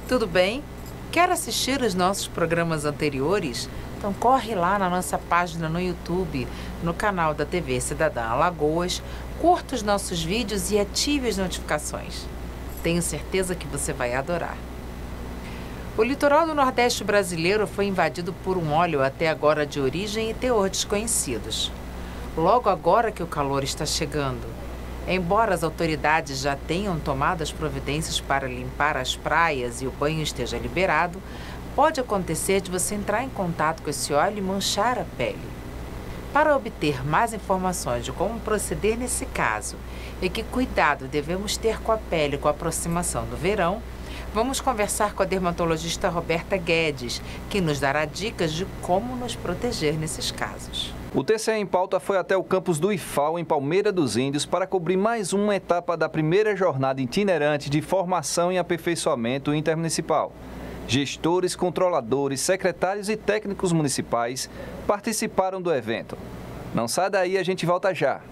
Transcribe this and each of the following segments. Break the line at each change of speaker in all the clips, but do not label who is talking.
tudo bem? Quer assistir os nossos programas anteriores? Então corre lá na nossa página no YouTube, no canal da TV Cidadã Alagoas, curta os nossos vídeos e ative as notificações. Tenho certeza que você vai adorar. O litoral do Nordeste brasileiro foi invadido por um óleo até agora de origem e teor desconhecidos. Logo agora que o calor está chegando, embora as autoridades já tenham tomado as providências para limpar as praias e o banho esteja liberado, pode acontecer de você entrar em contato com esse óleo e manchar a pele. Para obter mais informações de como proceder nesse caso e que cuidado devemos ter com a pele com a aproximação do verão, vamos conversar com a dermatologista Roberta Guedes, que nos dará dicas de como nos proteger nesses casos.
O TCE em Pauta foi até o campus do IFAL, em Palmeira dos Índios, para cobrir mais uma etapa da primeira jornada itinerante de formação e aperfeiçoamento intermunicipal. Gestores, controladores, secretários e técnicos municipais participaram do evento. Não sai daí, a gente volta já.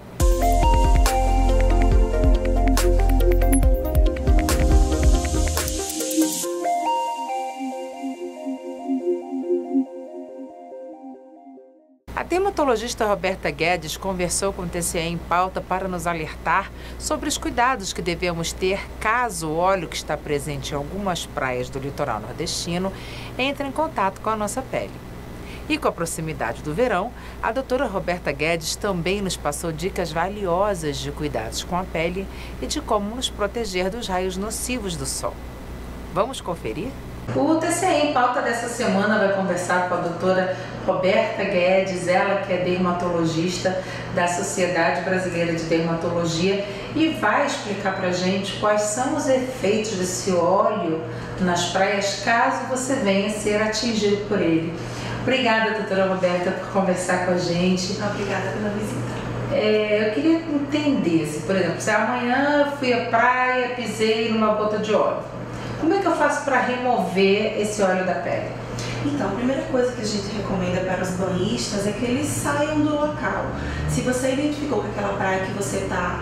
A dermatologista Roberta Guedes conversou com o TCE em Pauta para nos alertar sobre os cuidados que devemos ter caso o óleo que está presente em algumas praias do litoral nordestino entre em contato com a nossa pele. E com a proximidade do verão, a doutora Roberta Guedes também nos passou dicas valiosas de cuidados com a pele e de como nos proteger dos raios nocivos do sol. Vamos conferir? O TCE em Pauta dessa semana vai conversar com a doutora Roberta Guedes, ela que é dermatologista da Sociedade Brasileira de Dermatologia e vai explicar pra gente quais são os efeitos desse óleo nas praias caso você venha ser atingido por ele. Obrigada, doutora Roberta, por conversar com a gente.
Obrigada pela visita.
Eu queria entender, por exemplo, se amanhã fui à praia, pisei numa gota de óleo. Como é que eu faço para remover esse óleo da pele?
Então, a primeira coisa que a gente recomenda para os banhistas é que eles saiam do local. Se você identificou que aquela praia que você está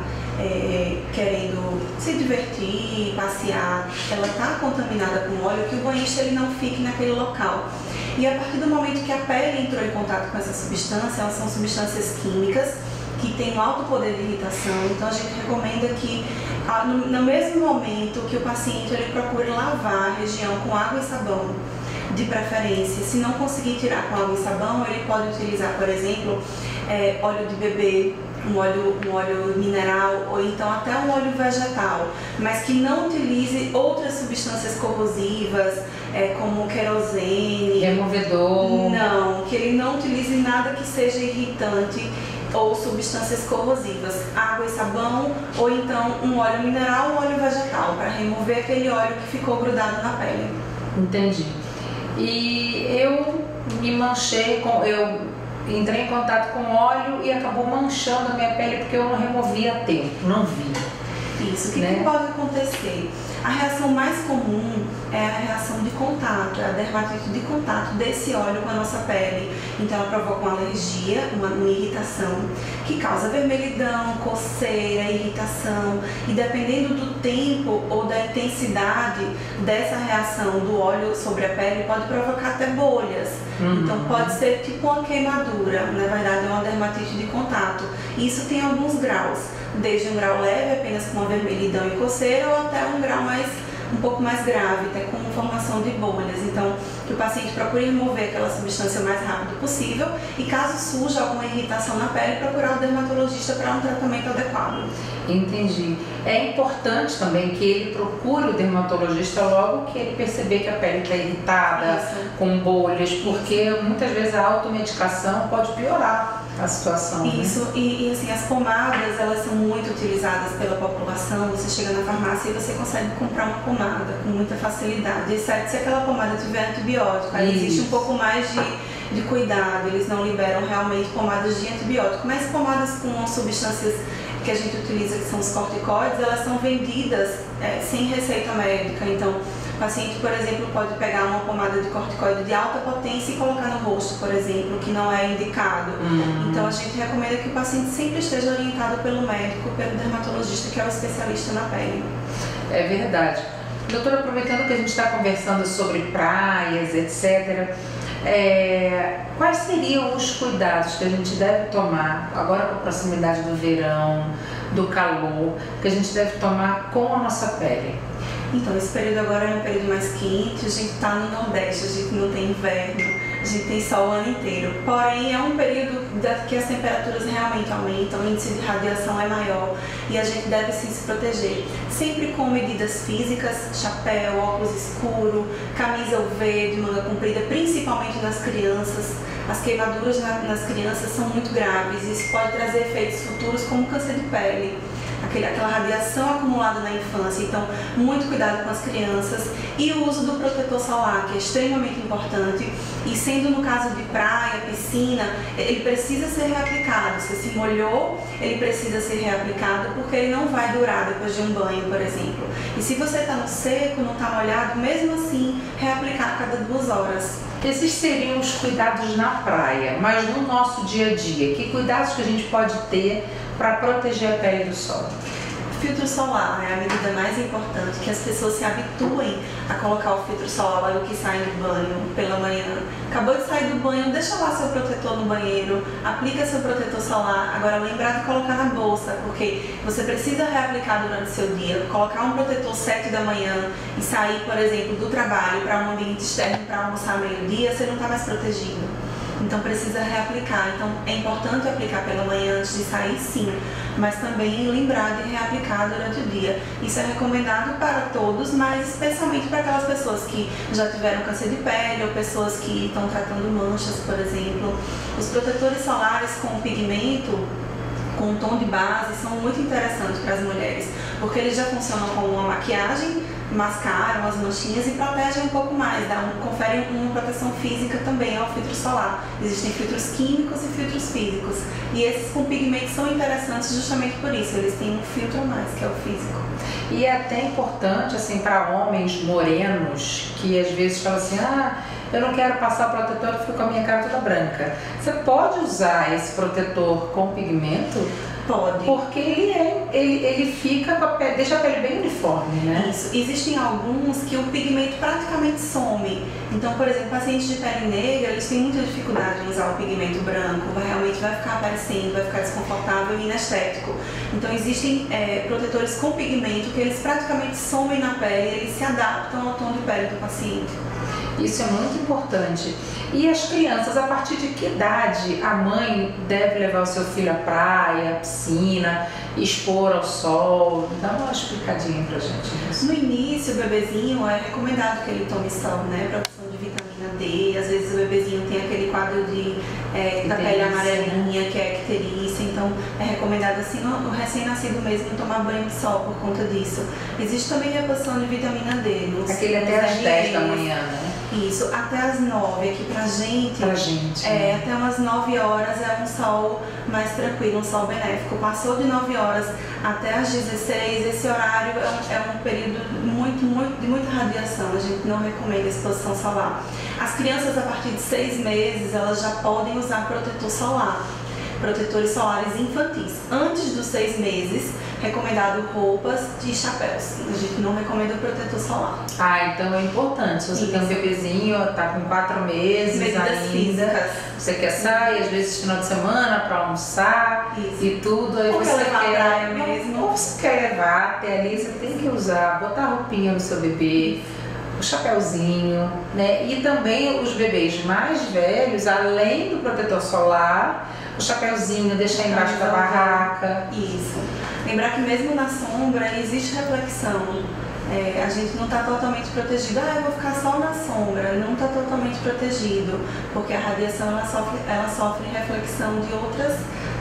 querendo se divertir, passear, ela está contaminada com óleo, que o banhista ele não fique naquele local. E a partir do momento que a pele entrou em contato com essa substância, elas são substâncias químicas que têm um alto poder de irritação, então a gente recomenda que no mesmo momento que o paciente ele procure lavar a região com água e sabão, de preferência. Se não conseguir tirar com água e sabão, ele pode utilizar, por exemplo, óleo de bebê, um óleo mineral ou então até um óleo vegetal, mas que não utilize outras substâncias corrosivas, como querosene,
removedor.
Não, que ele não utilize nada que seja irritante ou substâncias corrosivas, água e sabão, ou então um óleo mineral ou óleo vegetal, para remover aquele óleo que ficou grudado na pele.
Entendi. E eu me manchei, eu entrei em contato com óleo e acabou manchando a minha pele porque eu não removi a tempo, não vi.
Isso, o que pode acontecer? A reação mais comum é a reação de contato, é a dermatite de contato desse óleo com a nossa pele. Então ela provoca uma alergia, uma irritação, que causa vermelhidão, coceira, irritação. E dependendo do tempo ou da intensidade dessa reação do óleo sobre a pele, pode provocar até bolhas. Então pode ser tipo uma queimadura, na verdade é uma dermatite de contato. E isso tem alguns graus, desde um grau leve, apenas com uma vermelhidão e coceira, ou até um grau um pouco mais grave, até com formação de bolhas. Então, que o paciente procure remover aquela substância o mais rápido possível e, caso surja alguma irritação na pele, procurar o dermatologista para um tratamento adequado.
Entendi. É importante também que ele procure o dermatologista logo que ele perceber que a pele está irritada, com bolhas, porque muitas vezes a automedicação pode piorar a situação.
Isso,
né?
e assim, as pomadas, elas são muito utilizadas pela população. Você chega na farmácia e você consegue comprar uma pomada com muita facilidade, exceto se aquela pomada tiver antibiótico. Aí existe um pouco mais de cuidado, eles não liberam realmente pomadas de antibiótico, mas pomadas com substâncias que a gente utiliza, que são os corticoides, elas são vendidas sem receita médica. Então, o paciente, por exemplo, pode pegar uma pomada de corticoide de alta potência e colocar no rosto, por exemplo, que não é indicado. Então, a gente recomenda que o paciente sempre esteja orientado pelo médico, pelo dermatologista, que é o especialista na pele.
É verdade. Doutora, aproveitando que a gente está conversando sobre praias, etc., quais seriam os cuidados que a gente deve tomar, agora com a proximidade do verão, do calor, que a gente deve tomar com a nossa pele?
Então, esse período agora é um período mais quente, a gente está no Nordeste, a gente não tem inverno, a gente tem sol o ano inteiro. Porém, é um período que as temperaturas realmente aumentam, o índice de radiação é maior e a gente deve sim se proteger. Sempre com medidas físicas, chapéu, óculos escuro, camisa UV de manga comprida, principalmente nas crianças. As queimaduras nas crianças são muito graves e isso pode trazer efeitos futuros como câncer de pele. Aquela radiação acumulada na infância, então muito cuidado com as crianças e o uso do protetor solar, que é extremamente importante e sendo no caso de praia, piscina, ele precisa ser reaplicado. Se se molhou, ele precisa ser reaplicado porque ele não vai durar depois de um banho, por exemplo. E se você está no seco, não está molhado, mesmo assim, reaplicar a cada 2 horas.
Esses seriam os cuidados na praia, mas no nosso dia a dia, que cuidados que a gente pode ter para proteger a pele do sol?
Filtro solar é a medida mais importante, que as pessoas se habituem a colocar o filtro solar logo que saem do banho, pela manhã. Acabou de sair do banho, deixa lá seu protetor no banheiro, aplica seu protetor solar. Agora lembrar de colocar na bolsa, porque você precisa reaplicar durante o seu dia. Colocar um protetor 7 da manhã e sair, por exemplo, do trabalho para um ambiente externo para almoçar meio-dia, você não está mais protegido. Então precisa reaplicar. Então é importante aplicar pela manhã antes de sair, sim, mas também lembrar de reaplicar durante o dia. Isso é recomendado para todos, mas especialmente para aquelas pessoas que já tiveram câncer de pele ou pessoas que estão tratando manchas, por exemplo. Os protetores solares com pigmento, com tom de base, são muito interessantes para as mulheres, porque eles já funcionam como uma maquiagem, mascaram as manchinhas e protegem um pouco mais, conferem uma proteção física também ao filtro solar. Existem filtros químicos e filtros físicos, e esses com pigmentos são interessantes justamente por isso, eles têm um filtro a mais, que é o físico.
E é até importante, assim, para homens morenos, que às vezes falam assim, eu não quero passar protetor, eu fico com a minha cara toda branca. Você pode usar esse protetor com pigmento?
Pode.
Porque ele fica com a pele, deixa a pele bem uniforme, né?
Isso. Existem alguns que o pigmento praticamente some. Então, por exemplo, pacientes de pele negra, eles têm muita dificuldade em usar o pigmento branco. Realmente vai ficar aparecendo, vai ficar desconfortável e inestético. Então, existem protetores com pigmento que eles praticamente somem na pele, eles se adaptam ao tom de pele do paciente.
Isso é muito importante. E as crianças, a partir de que idade a mãe deve levar o seu filho à praia, à piscina, expor ao sol? Dá uma explicadinha pra gente nisso.
No início, o bebezinho é recomendado que ele tome sol, né? Produção de vitamina D. Às vezes o bebezinho tem aquele quadro da pele amarelinha, que é icterícia. Então é recomendado assim o recém-nascido mesmo tomar banho de sol por conta disso. Existe também reposição de vitamina D.
Aquele até às 10 da manhã, né?
Isso, até as 9 aqui pra gente. Até umas 9 horas é um sol mais tranquilo, um sol benéfico. Passou de 9 horas até as 16, esse horário é um período de muita radiação. A gente não recomenda exposição solar. As crianças a partir de 6 meses, elas já podem usar protetor solar. Protetores solares infantis. Antes dos 6 meses, recomendado roupas e chapéus. A gente não recomenda o protetor solar.
Então é importante. Se você tem um bebezinho, tá com 4 meses
medidas
ainda,
físicas.
Você quer sair, às vezes final de semana para almoçar e tudo, aí
ou
você
quer praia mesmo.
Ou você quer levar até ali, você tem que usar, botar a roupinha no seu bebê, o chapéuzinho, né? E também os bebês mais velhos, além do protetor solar, o chapéuzinho, deixar embaixo da barraca.
Isso. Lembrar que mesmo na sombra existe reflexão. A gente não está totalmente protegido. Eu vou ficar só na sombra. Não está totalmente protegido, porque a radiação ela sofre reflexão de outras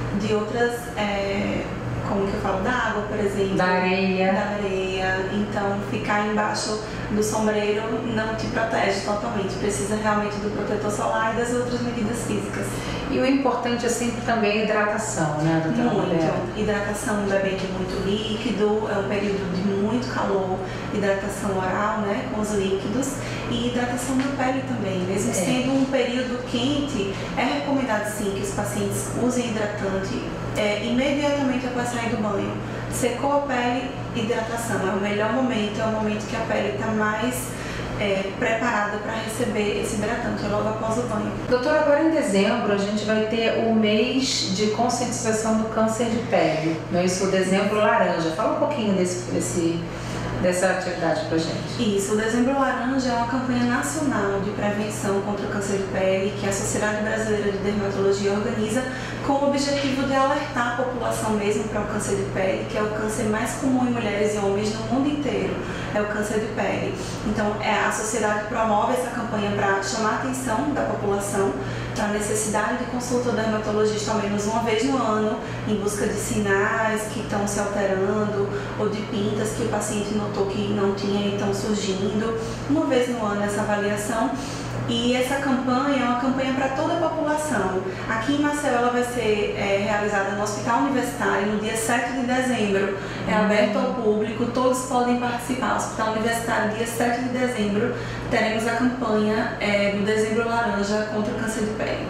como que eu falo, da água, por exemplo.
Da areia.
Então, ficar embaixo do sombreiro não te protege totalmente. Precisa realmente do protetor solar e das outras medidas físicas.
E o importante é sempre também a hidratação, né, doutora?
Muito. Hidratação bebendo muito líquido, é um período de muito calor. Hidratação oral, né, com os líquidos. E hidratação na pele também. Mesmo sendo um período quente, é recomendado sim que os pacientes usem hidratante imediatamente após sair do banho. Secou a pele, hidratação, é o melhor momento, é o momento que a pele está mais preparada para receber esse hidratante logo após o banho.
Doutora, agora em dezembro a gente vai ter o mês de conscientização do câncer de pele, não é isso? O Dezembro Laranja. Fala um pouquinho dessa atividade pra gente.
Isso, o Dezembro Laranja é uma campanha nacional de prevenção contra o câncer de pele que a Sociedade Brasileira de Dermatologia organiza com o objetivo de alertar a população mesmo para o câncer de pele, que é o câncer mais comum em mulheres e homens no mundo inteiro, é o câncer de pele. Então, a sociedade promove essa campanha para chamar a atenção da população para a necessidade de consulta ao dermatologista ao menos uma vez no ano, em busca de sinais que estão se alterando ou de pintas que o paciente notou que não tinha e estão surgindo. Uma vez no ano essa avaliação. E essa campanha é uma campanha para toda a população. Aqui em Maceió ela vai ser realizada no Hospital Universitário no dia 7 de dezembro. É aberto ao público, todos podem participar. Hospital Universitário, dia 7 de dezembro, teremos a campanha do Dezembro Laranja contra o câncer de pele.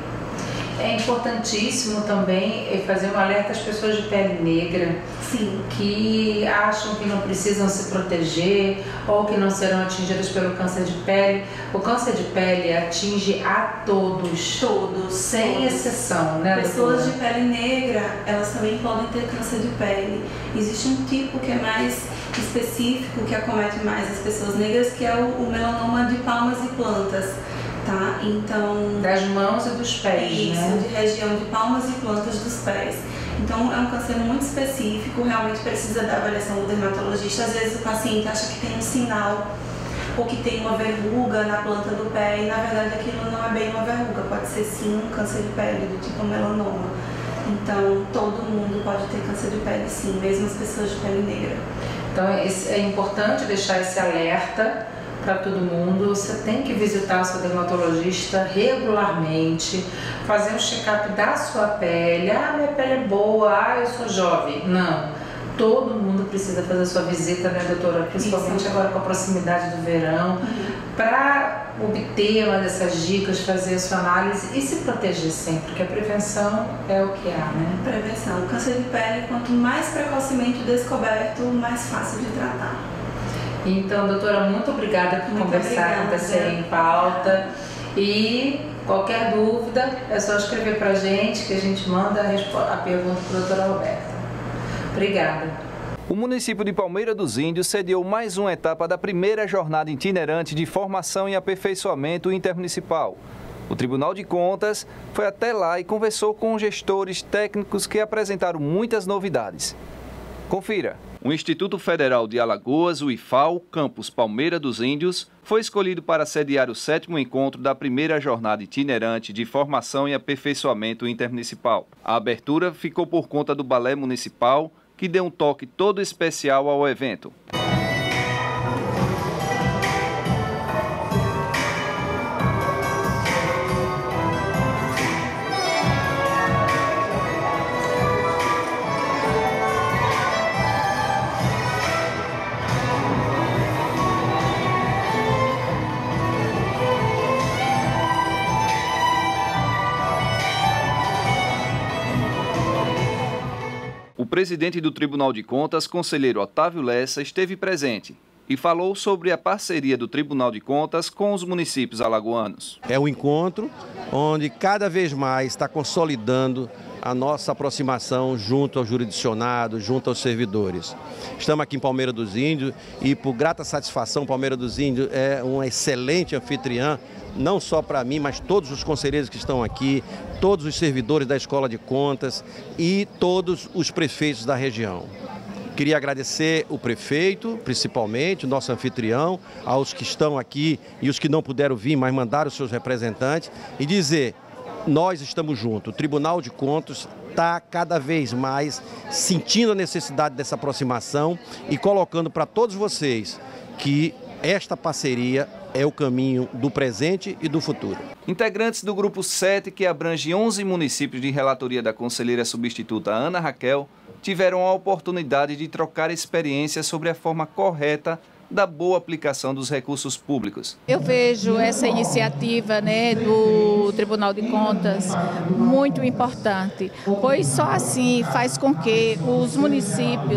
É importantíssimo também fazer um alerta às pessoas de pele negra.
Sim.
Que acham que não precisam se proteger ou que não serão atingidas pelo câncer de pele. O câncer de pele atinge a todos.
Todos.
Sem exceção, né?
Pessoas de pele negra, elas também podem ter câncer de pele. Existe um tipo que é mais específico, que acomete mais as pessoas negras, que é o melanoma de palmas e plantas. Tá? Então,
das mãos e dos pés,
isso,
né?
De região de palmas e plantas dos pés. Então, é um câncer muito específico, realmente precisa da avaliação do dermatologista. Às vezes o paciente acha que tem um sinal ou que tem uma verruga na planta do pé e, na verdade, aquilo não é bem uma verruga, pode ser sim um câncer de pele do tipo melanoma. Então, todo mundo pode ter câncer de pele sim, mesmo as pessoas de pele negra.
Então, é importante deixar esse alerta para todo mundo. Você tem que visitar o seu dermatologista regularmente, fazer um check-up da sua pele. Ah, minha pele é boa, eu sou jovem. Não, todo mundo precisa fazer a sua visita, né, doutora? Principalmente isso. Agora com a proximidade do verão, para obter uma dessas dicas, fazer a sua análise e se proteger sempre, porque a prevenção é o que há, né?
Prevenção. O câncer de pele, quanto mais precocemente descoberto, mais fácil de tratar.
Então, doutora, muito obrigada por conversar com você em pauta. E qualquer dúvida é só escrever para a gente, que a gente manda a pergunta para a doutora Roberta. Obrigada.
O município de Palmeira dos Índios sediou mais uma etapa da primeira jornada itinerante de formação e aperfeiçoamento intermunicipal. O Tribunal de Contas foi até lá e conversou com gestores técnicos que apresentaram muitas novidades. Confira. O Instituto Federal de Alagoas, o IFAL, campus Palmeira dos Índios, foi escolhido para sediar o 7º encontro da primeira jornada itinerante de formação e aperfeiçoamento intermunicipal. A abertura ficou por conta do Balé Municipal, que deu um toque todo especial ao evento. O presidente do Tribunal de Contas, conselheiro Otávio Lessa, esteve presente e falou sobre a parceria do Tribunal de Contas com os municípios alagoanos.
É um encontro onde cada vez mais está consolidando a nossa aproximação junto ao jurisdicionado, junto aos servidores. Estamos aqui em Palmeira dos Índios e, por grata satisfação, Palmeira dos Índios é uma excelente anfitriã, não só para mim, mas todos os conselheiros que estão aqui, todos os servidores da Escola de Contas e todos os prefeitos da região. Queria agradecer o prefeito, principalmente, o nosso anfitrião, aos que estão aqui e os que não puderam vir, mas mandaram seus representantes, e dizer: nós estamos juntos. O Tribunal de Contas está cada vez mais sentindo a necessidade dessa aproximação e colocando para todos vocês que esta parceria é o caminho do presente e do futuro.
Integrantes do Grupo 7, que abrange 11 municípios de relatoria da conselheira substituta Ana Raquel, tiveram a oportunidade de trocar experiências sobre a forma correta da boa aplicação dos recursos públicos.
Eu vejo essa iniciativa, do Tribunal de Contas muito importante, pois só assim faz com que os municípios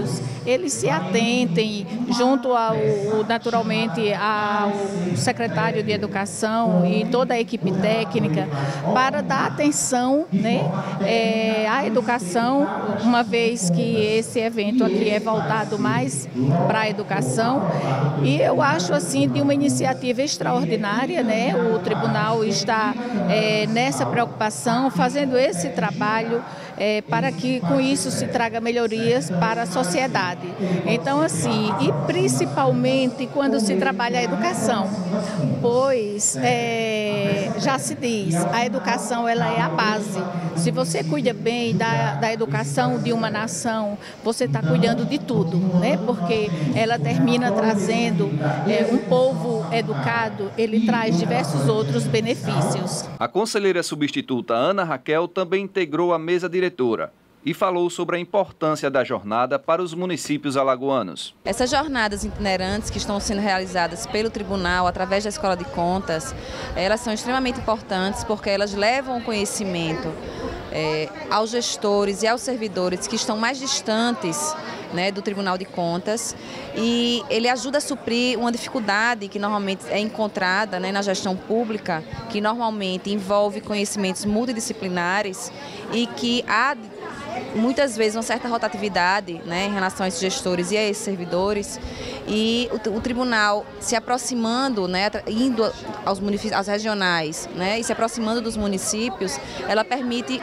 eles se atentem, junto naturalmente ao secretário de Educação e toda a equipe técnica, para dar atenção, né, à educação, uma vez que esse evento aqui é voltado mais para a educação. E eu acho assim de uma iniciativa extraordinária, né? O tribunal está nessa preocupação, fazendo esse trabalho para que com isso se traga melhorias para a sociedade. Então, assim, e principalmente quando se trabalha a educação, pois já se diz, a educação ela é a base. Se você cuida bem da educação de uma nação, você está cuidando de tudo, né? Porque ela termina trazendo um povo educado, ele traz diversos outros benefícios.
A conselheira substituta Ana Raquel também integrou a mesa diretora e falou sobre a importância da jornada para os municípios alagoanos.
Essas jornadas itinerantes que estão sendo realizadas pelo tribunal através da Escola de Contas, elas são extremamente importantes porque elas levam o conhecimento aos gestores e aos servidores que estão mais distantes, né, do Tribunal de Contas, e ele ajuda a suprir uma dificuldade que normalmente é encontrada, né, na gestão pública, que normalmente envolve conhecimentos multidisciplinares e que há muitas vezes uma certa rotatividade, né, em relação a esses gestores e a esses servidores, e o tribunal se aproximando, né, indo aos municípios, aos regionais, né, e se aproximando dos municípios, ela permite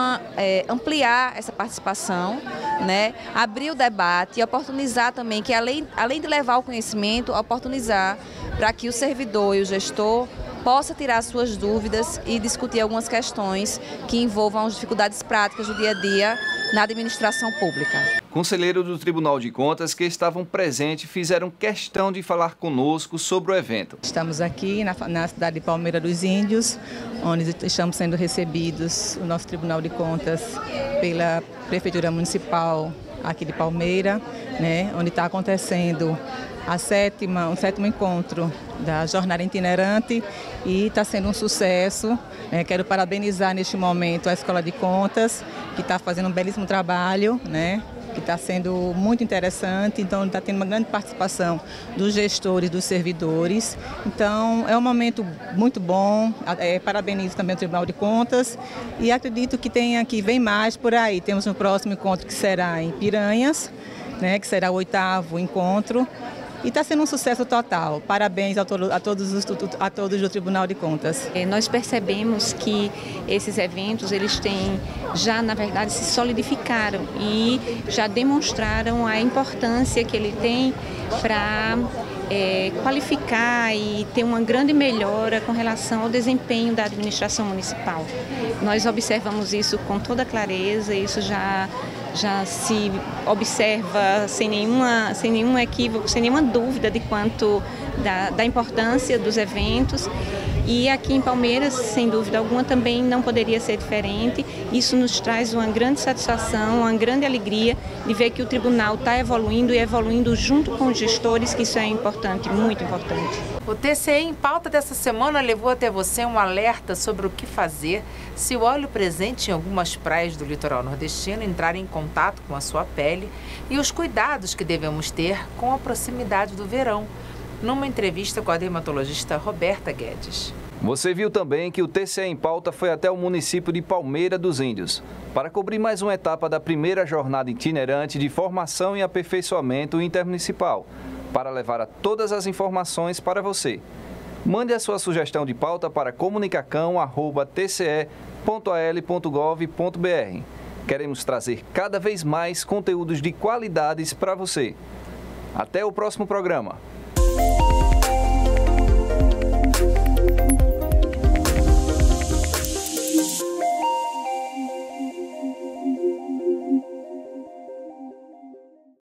ampliar essa participação, né, abrir o debate e oportunizar também que além de levar o conhecimento, oportunizar para que o servidor e o gestor possa tirar suas dúvidas e discutir algumas questões que envolvam as dificuldades práticas do dia a dia na administração pública.
Conselheiros do Tribunal de Contas que estavam presentes fizeram questão de falar conosco sobre o evento.
Estamos aqui na cidade de Palmeira dos Índios, onde estamos sendo recebidos, o nosso Tribunal de Contas, pela Prefeitura Municipal aqui de Palmeira, né, onde está acontecendo o sétimo encontro da jornada itinerante e está sendo um sucesso. Quero parabenizar neste momento a Escola de Contas, que está fazendo um belíssimo trabalho, né? Que está sendo muito interessante, então está tendo uma grande participação dos gestores, dos servidores. Então é um momento muito bom, parabenizo também o Tribunal de Contas e acredito que vem mais por aí. Temos um próximo encontro que será em Piranhas, né, que será o 8º encontro. E está sendo um sucesso total. Parabéns a todos do Tribunal de Contas.
Nós percebemos que esses eventos, eles já, na verdade, se solidificaram e já demonstraram a importância que ele tem para qualificar e ter uma grande melhora com relação ao desempenho da administração municipal. Nós observamos isso com toda clareza, isso já se observa sem nenhum equívoco, sem nenhuma dúvida de quanto da importância dos eventos. E aqui em Palmeiras, sem dúvida alguma, também não poderia ser diferente. Isso nos traz uma grande satisfação, uma grande alegria de ver que o tribunal está evoluindo e evoluindo junto com os gestores, que isso é importante, muito importante.
O TCE em Pauta dessa semana levou até você um alerta sobre o que fazer se o óleo presente em algumas praias do litoral nordestino entrar em contato com a sua pele e os cuidados que devemos ter com a proximidade do verão, numa entrevista com a dermatologista Roberta Guedes.
Você viu também que o TCE em Pauta foi até o município de Palmeira dos Índios para cobrir mais uma etapa da primeira jornada itinerante de formação e aperfeiçoamento intermunicipal, para levar todas as informações para você. Mande a sua sugestão de pauta para comunicacão@tce.al.gov.br. Queremos trazer cada vez mais conteúdos de qualidades para você. Até o próximo programa.